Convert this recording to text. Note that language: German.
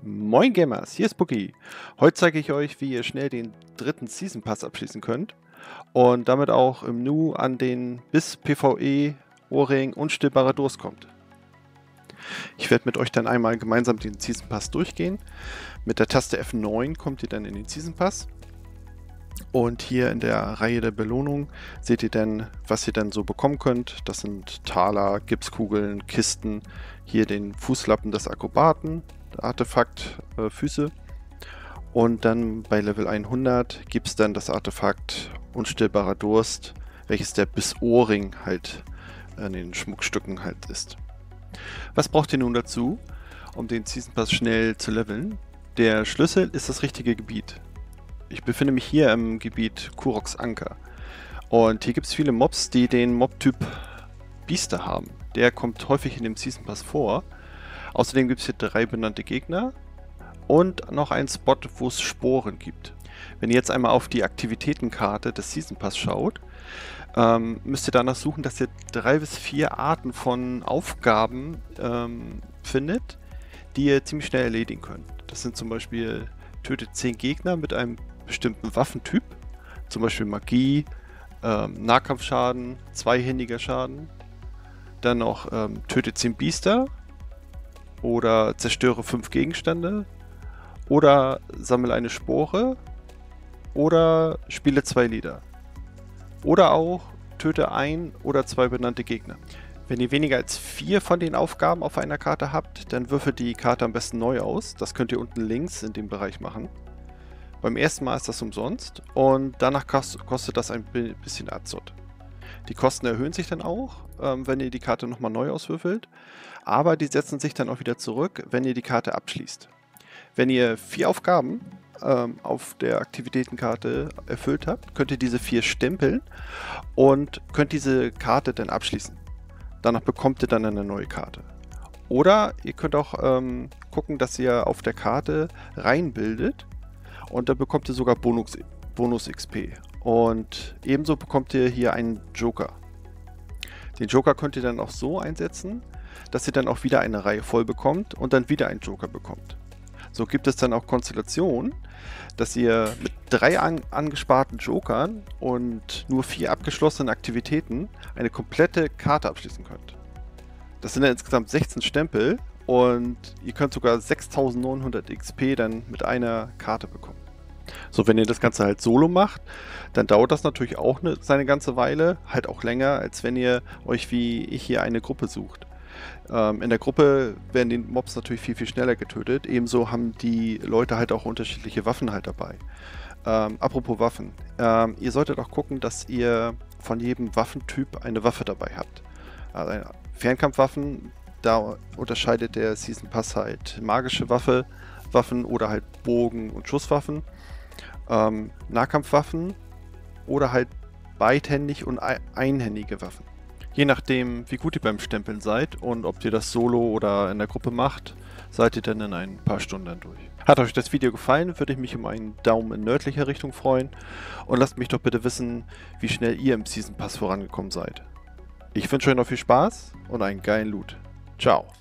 Moin Gamers, hier ist Bookie. Heute zeige ich euch, wie ihr schnell den dritten Season Pass abschließen könnt und damit auch im Nu an den bis PvE, Ohrring und stillbarer Durst kommt. Ich werde mit euch dann einmal gemeinsam den Season Pass durchgehen. Mit der Taste F9 kommt ihr dann in den Season Pass. Und hier in der Reihe der Belohnung seht ihr dann, was ihr dann so bekommen könnt. Das sind Taler, Gipskugeln, Kisten, hier den Fußlappen des Akrobaten, Artefakt Füße. Und dann bei Level 100 gibt es dann das Artefakt Unstillbarer Durst, welches der bis Ohrring halt an den Schmuckstücken halt ist. Was braucht ihr nun dazu, um den Season Pass schnell zu leveln? Der Schlüssel ist das richtige Gebiet. Ich befinde mich hier im Gebiet Kuroks Anker. Und hier gibt es viele Mobs, die den Mob-Typ Biester haben. Der kommt häufig in dem Season Pass vor. Außerdem gibt es hier 3 benannte Gegner und noch einen Spot, wo es Sporen gibt. Wenn ihr jetzt einmal auf die Aktivitätenkarte des Season Pass schaut, müsst ihr danach suchen, dass ihr 3 bis 4 Arten von Aufgaben findet, die ihr ziemlich schnell erledigen könnt. Das sind zum Beispiel tötet 10 Gegner mit einem bestimmten Waffentyp, zum Beispiel Magie, Nahkampfschaden, zweihändiger Schaden, dann noch tötet 10 Biester oder zerstöre 5 Gegenstände oder sammle eine Spore oder spiele 2 Lieder oder auch töte 1 oder 2 benannte Gegner. Wenn ihr weniger als 4 von den Aufgaben auf einer Karte habt, dann würfelt die Karte am besten neu aus. Das könnt ihr unten links in dem Bereich machen. Beim ersten Mal ist das umsonst und danach kostet das ein bisschen Azot. Die Kosten erhöhen sich dann auch, wenn ihr die Karte nochmal neu auswürfelt, aber die setzen sich dann auch wieder zurück, wenn ihr die Karte abschließt. Wenn ihr 4 Aufgaben auf der Aktivitätenkarte erfüllt habt, könnt ihr diese 4 stempeln und könnt diese Karte dann abschließen. Danach bekommt ihr dann eine neue Karte. Oder ihr könnt auch gucken, dass ihr auf der Karte reinbildet und dann bekommt ihr sogar Bonus XP. Und ebenso bekommt ihr hier einen Joker. Den Joker könnt ihr dann auch so einsetzen, dass ihr dann auch wieder eine Reihe voll bekommt und dann wieder einen Joker bekommt. So gibt es dann auch Konstellationen, dass ihr mit 3 angesparten Jokern und nur 4 abgeschlossenen Aktivitäten eine komplette Karte abschließen könnt. Das sind dann insgesamt 16 Stempel und ihr könnt sogar 6900 XP dann mit einer Karte bekommen. So, wenn ihr das Ganze halt solo macht, dann dauert das natürlich auch seine ganze Weile, halt auch länger, als wenn ihr euch wie ich hier eine Gruppe sucht. In der Gruppe werden die Mobs natürlich viel schneller getötet, ebenso haben die Leute halt auch unterschiedliche Waffen halt dabei. Apropos Waffen, ihr solltet auch gucken, dass ihr von jedem Waffentyp eine Waffe dabei habt. Also Fernkampfwaffen, da unterscheidet der Season Pass halt magische Waffen oder halt Bogen- und Schusswaffen. Nahkampfwaffen oder halt beidhändig und einhändige Waffen. Je nachdem, wie gut ihr beim Stempeln seid und ob ihr das solo oder in der Gruppe macht, seid ihr dann in ein paar Stunden dann durch. Hat euch das Video gefallen, würde ich mich um einen Daumen in nördlicher Richtung freuen und lasst mich doch bitte wissen, wie schnell ihr im Season Pass vorangekommen seid. Ich wünsche euch noch viel Spaß und einen geilen Loot. Ciao!